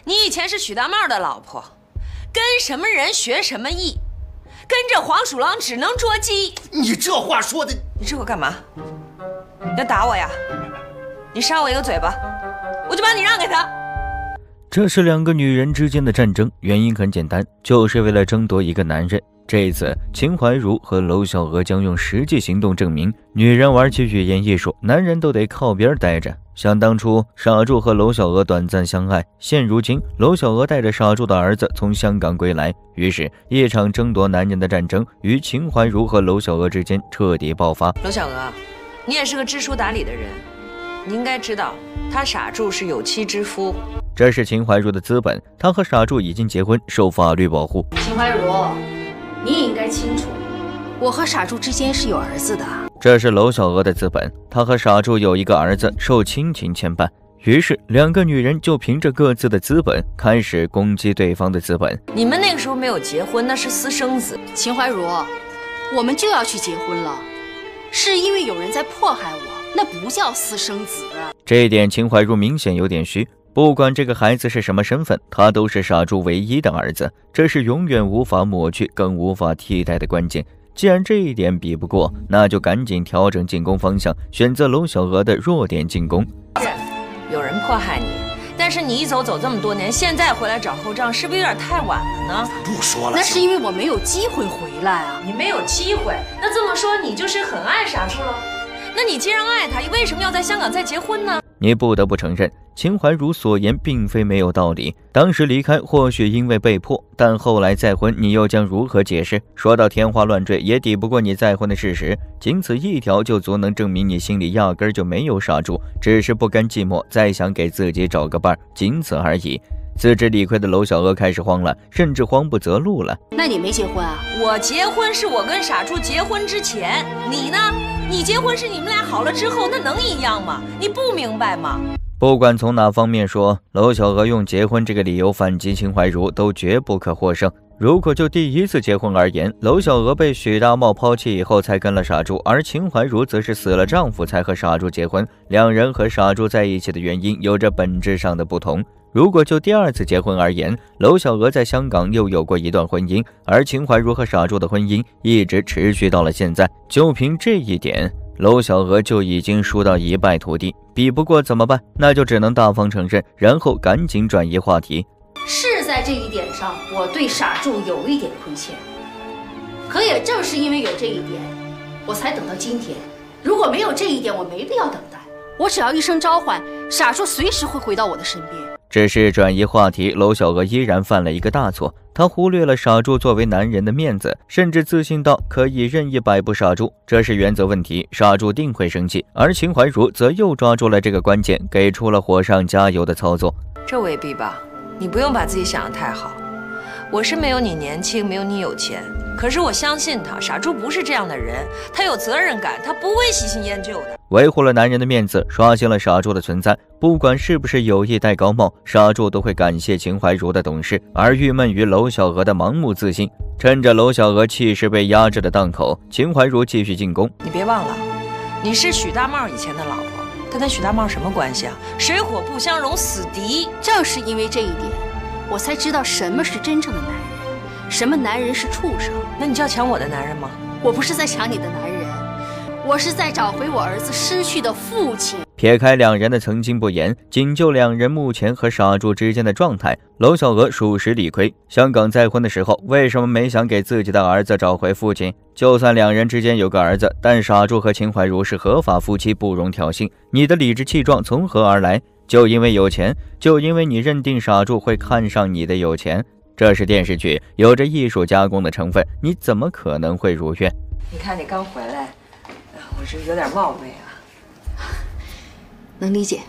你以前是许大茂的老婆，跟什么人学什么艺，跟着黄鼠狼只能捉鸡。 你这话说的， 你这会干嘛？你要打我呀？你扇我一个嘴巴，我就把你让给他。 这是两个女人之间的战争，原因很简单，就是为了争夺一个男人。这一次，秦怀茹和娄小娥将用实际行动证明，女人玩起语言艺术，男人都得靠边待着。想当初，傻柱和娄小娥短暂相爱，现如今，娄小娥带着傻柱的儿子从香港归来，于是，一场争夺男人的战争于秦怀茹和娄小娥之间彻底爆发。 娄小娥，你也是个知书达理的人，你应该知道，他傻柱是有妻之夫。 这是秦怀茹的资本，他和傻柱已经结婚，受法律保护。 秦怀茹，你也应该清楚，我和傻柱之间是有儿子的。 这是娄小娥的资本，她和傻柱有一个儿子，受亲情牵绊。于是，两个女人就凭着各自的资本，开始攻击对方的资本。 你们那个时候没有结婚，那是私生子。 秦怀茹，我们就要去结婚了，是因为有人在迫害我，那不叫私生子。 这一点，秦怀茹明显有点虚。不管这个孩子是什么身份，他都是傻柱唯一的儿子，这是永远无法抹去更无法替代的关键。既然这一点比不过，那就赶紧调整进攻方向，选择娄小娥的弱点进攻。 是有人迫害你，但是你一走这么多年，现在回来找后账，是不是有点太晚了呢？ 不说了， 那是因为我没有机会回来啊。 你没有机会，那这么说你就是很爱傻柱了？那你既然爱他，为什么要在香港再结婚呢？ 你不得不承认，秦怀茹所言并非没有道理。当时离开或许因为被迫，但后来再婚，你又将如何解释？说到天花乱坠，也抵不过你再婚的事实。仅此一条就足能证明你心里压根就没有傻柱，只是不甘寂寞，再想给自己找个伴，仅此而已。自知理亏的娄小娥开始慌了，甚至慌不择路了。 那你没结婚啊？ 我结婚是我跟傻柱结婚之前，你呢？你结婚是你们俩好了之后，那能一样吗？你不明白吗？ 不管从哪方面说，娄小娥用结婚这个理由反击秦怀茹都绝不可获胜。如果就第一次结婚而言，娄小娥被许大茂抛弃以后才跟了傻柱，而秦怀茹则是死了丈夫才和傻柱结婚，两人和傻柱在一起的原因有着本质上的不同。如果就第二次结婚而言，娄小娥在香港又有过一段婚姻，而秦怀茹和傻柱的婚姻一直持续到了现在。就凭这一点，娄小娥就已经输到一败涂地，比不过怎么办？那就只能大方承认，然后赶紧转移话题。 是在这一点上，我对傻柱有一点亏欠，可也正是因为有这一点，我才等到今天。如果没有这一点，我没必要等待，我只要一声召唤，傻柱随时会回到我的身边。 只是转移话题，娄小娥依然犯了一个大错，她忽略了傻柱作为男人的面子，甚至自信到可以任意摆布傻柱，这是原则问题，傻柱定会生气。而秦怀茹则又抓住了这个关键，给出了火上加油的操作。 这未必吧，你不用把自己想得太好。我是没有你年轻，没有你有钱，可是我相信他，傻柱不是这样的人，他有责任感，他不会喜新厌旧的。 维护了男人的面子，刷新了傻柱的存在，不管是不是有意戴高帽，傻柱都会感谢秦怀茹的懂事，而郁闷于娄小娥的盲目自信。趁着娄小娥气势被压制的档口，秦怀茹继续进攻。 你别忘了，你是许大茂以前的老婆，他跟许大茂什么关系啊？水火不相容，死敌。 正是因为这一点，我才知道什么是真正的男人，什么男人是畜生。 那你就要抢我的男人吗？ 我不是在抢你的男人，我是在找回我儿子失去的父亲。 撇开两人的曾经不言，仅就两人目前和傻柱之间的状态，娄小娥属实理亏。香港再婚的时候，为什么没想给自己的儿子找回父亲？就算两人之间有个儿子，但傻柱和秦怀茹是合法夫妻，不容挑衅。你的理直气壮从何而来？就因为有钱？就因为你认定傻柱会看上你的有钱？这是电视剧，有着艺术加工的成分，你怎么可能会如愿？ 你看你刚回来，我是有点冒昧啊。 能理解。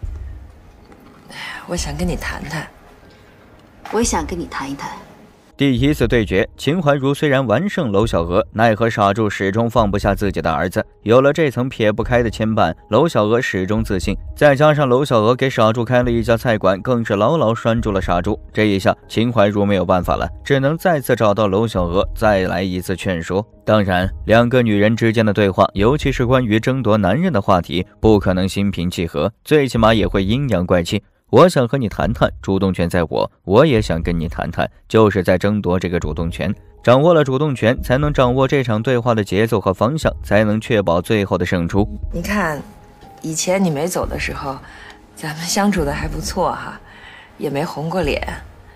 我想跟你谈谈。 我也想跟你谈一谈。 第一次对决，秦怀茹虽然完胜娄小娥，奈何傻柱始终放不下自己的儿子。有了这层撇不开的牵绊，娄小娥始终自信，再加上娄小娥给傻柱开了一家菜馆，更是牢牢拴住了傻柱。这一下，秦怀茹没有办法了，只能再次找到娄小娥，再来一次劝说。当然，两个女人之间的对话，尤其是关于争夺男人的话题，不可能心平气和，最起码也会阴阳怪气。 我想和你谈谈，主动权在我，我也想跟你谈谈，就是在争夺这个主动权。掌握了主动权，才能掌握这场对话的节奏和方向，才能确保最后的胜出。 你看，以前你没走的时候，咱们相处的还不错哈，也没红过脸。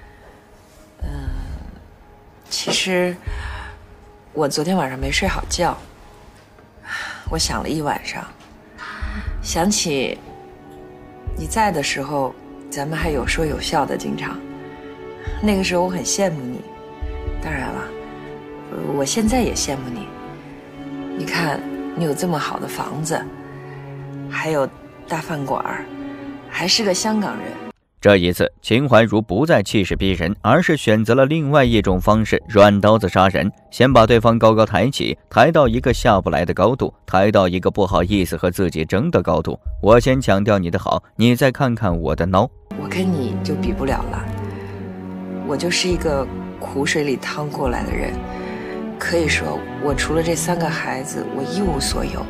其实我昨天晚上没睡好觉，我想了一晚上，想起你在的时候，咱们还有说有笑的，经常。那个时候我很羡慕你，当然了，我现在也羡慕你。你看，你有这么好的房子，还有大饭馆，还是个香港人。 这一次，秦怀茹不再气势逼人，而是选择了另外一种方式，软刀子杀人。先把对方高高抬起，抬到一个下不来的高度，抬到一个不好意思和自己争的高度。我先强调你的好，你再看看我的孬。 我跟你就比不了了，我就是一个苦水里趟过来的人。可以说，我除了这3个孩子，我一无所有。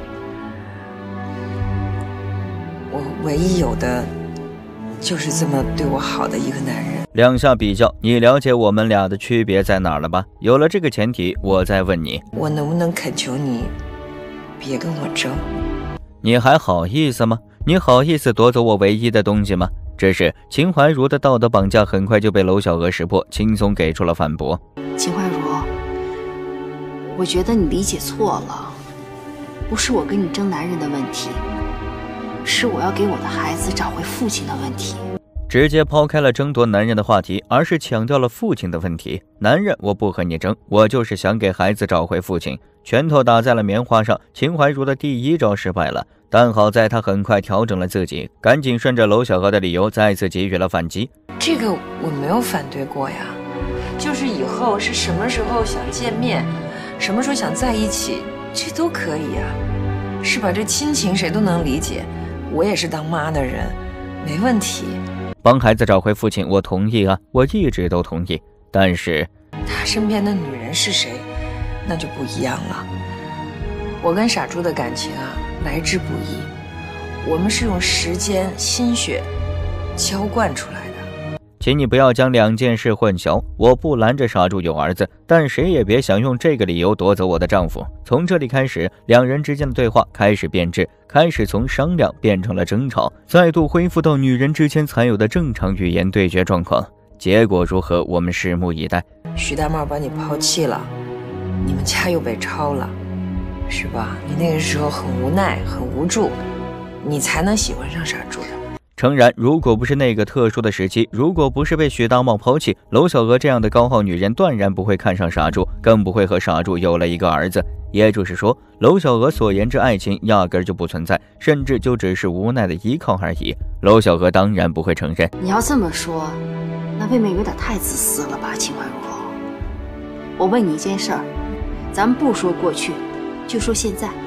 我唯一有的就是这么对我好的一个男人。 两下比较，你了解我们俩的区别在哪儿了吧？有了这个前提，我再问你， 我能不能恳求你别跟我争？ 你还好意思吗？你好意思夺走我唯一的东西吗？只是秦怀茹的道德绑架很快就被娄小娥识破，轻松给出了反驳。 秦怀茹，我觉得你理解错了，不是我跟你争男人的问题，是我要给我的孩子找回父亲的问题。 直接抛开了争夺男人的话题，而是强调了父亲的问题。男人我不和你争，我就是想给孩子找回父亲。拳头打在了棉花上，秦怀茹的第一招失败了，但好在他很快调整了自己，赶紧顺着娄小娥的理由再次给予了反击。 这个我没有反对过呀，就是以后是什么时候想见面，什么时候想在一起，这都可以呀，是吧？这亲情谁都能理解，我也是当妈的人，没问题。 帮孩子找回父亲，我同意啊，我一直都同意。但是他身边的女人是谁，那就不一样了。我跟傻猪的感情啊，来之不易，我们是用时间、心血浇灌出来的。 请你不要将两件事混淆，我不拦着傻猪有儿子，但谁也别想用这个理由夺走我的丈夫。从这里开始，两人之间的对话开始变质，开始从商量变成了争吵，再度恢复到女人之间才有的正常语言对决状况。结果如何，我们拭目以待。 徐大茂把你抛弃了，你们家又被抄了，是吧？你那个时候很无奈，很无助，你才能喜欢上傻猪的。 诚然，如果不是那个特殊的时期，如果不是被许大茂抛弃，娄小娥这样的高傲女人断然不会看上傻猪，更不会和傻猪有了一个儿子。也就是说，娄小娥所言之爱情压根就不存在，甚至就只是无奈的依靠而已。娄小娥当然不会承认。 你要这么说，那未免有点太自私了吧，秦怀茹。我问你一件事儿，咱们不说过去，就说现在。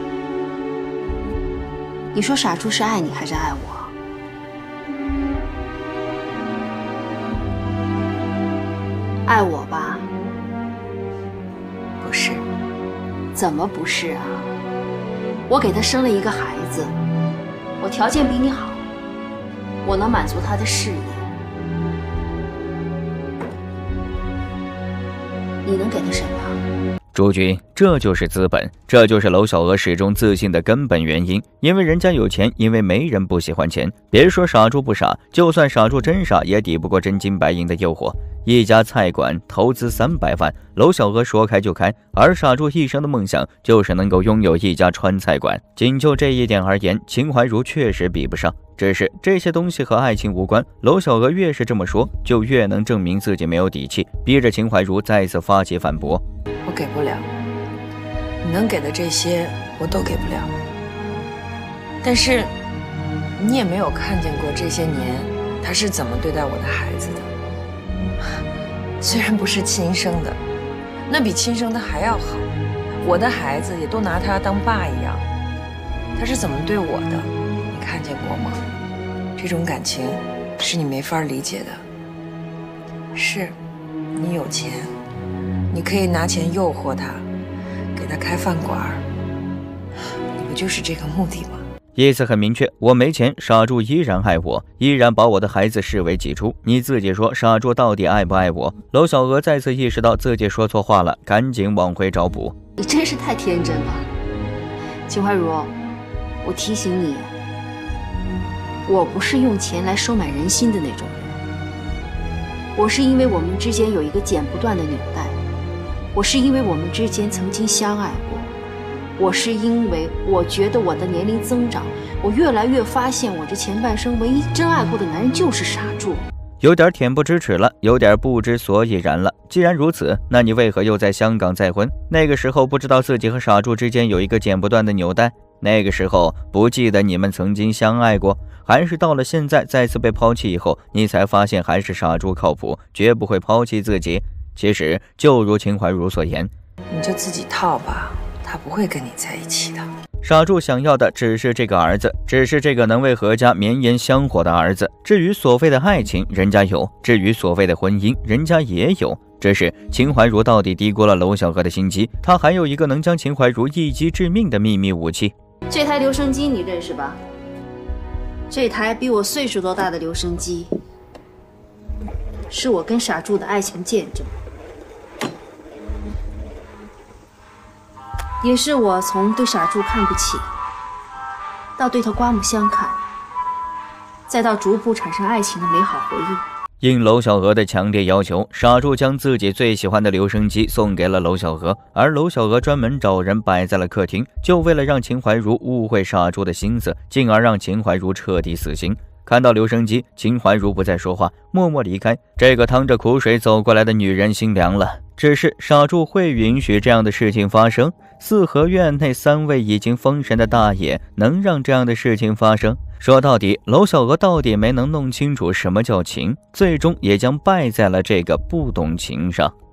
你说傻猪是爱你还是爱我？爱我吧？ 不是。 怎么不是啊？我给他生了一个孩子，我条件比你好，我能满足他的事业，你能给他什么？ 诸君，这就是资本，这就是娄小娥始终自信的根本原因。因为人家有钱，因为没人不喜欢钱。别说傻猪不傻，就算傻猪真傻，也抵不过真金白银的诱惑。一家菜馆投资300万，娄小娥说开就开，而傻猪一生的梦想就是能够拥有一家川菜馆。仅就这一点而言，秦怀茹确实比不上。只是这些东西和爱情无关，娄小娥越是这么说，就越能证明自己没有底气，逼着秦怀茹再次发起反驳。 我给不了，你能给的这些我都给不了。但是你也没有看见过这些年他是怎么对待我的孩子的。虽然不是亲生的，那比亲生的还要好。我的孩子也都拿他当爸一样，他是怎么对我的，你看见过吗？这种感情是你没法理解的。是，你有钱，你可以拿钱诱惑他，给他开饭馆，你不就是这个目的吗？ 意思很明确， 我没钱，傻柱依然爱我，依然把我的孩子视为己出。你自己说，傻柱到底爱不爱我？”娄小娥再次意识到自己说错话了，赶紧往回找补。 你真是太天真了，秦怀茹，我提醒你，我不是用钱来收买人心的那种人。我是因为我们之间有一个剪不断的纽带，我是因为我们之间曾经相爱过，我是因为我觉得我的年龄增长，我越来越发现我这前半生唯一真爱过的男人就是傻柱。 有点恬不知耻了，有点不知所以然了。既然如此，那你为何又在香港再婚？那个时候不知道自己和傻柱之间有一个剪不断的纽带？那个时候不记得你们曾经相爱过？还是到了现在再次被抛弃以后，你才发现还是傻柱靠谱，绝不会抛弃自己？其实就如秦怀茹所言， 你就自己套吧，他不会跟你在一起的。 傻柱想要的只是这个儿子，只是这个能为何家绵延香火的儿子。至于所谓的爱情，人家有；至于所谓的婚姻，人家也有。只是秦怀茹到底低估了娄小娥的心机，他还有一个能将秦怀茹一击致命的秘密武器。 这台留声机你认识吧？这台比我岁数都大的留声机，是我跟傻柱的爱情见证，也是我从对傻柱看不起，到对他刮目相看，再到逐步产生爱情的美好回忆。 应娄小娥的强烈要求，傻柱将自己最喜欢的留声机送给了娄小娥，而娄小娥专门找人摆在了客厅，就为了让秦怀茹误会傻柱的心思，进而让秦怀茹彻底死心。看到留声机，秦怀茹不再说话，默默离开。这个淌着苦水走过来的女人心凉了。只是傻柱会允许这样的事情发生？四合院那3位已经封神的大爷能让这样的事情发生？说到底，娄小娥到底没能弄清楚什么叫情，最终也将败在了这个不懂情上。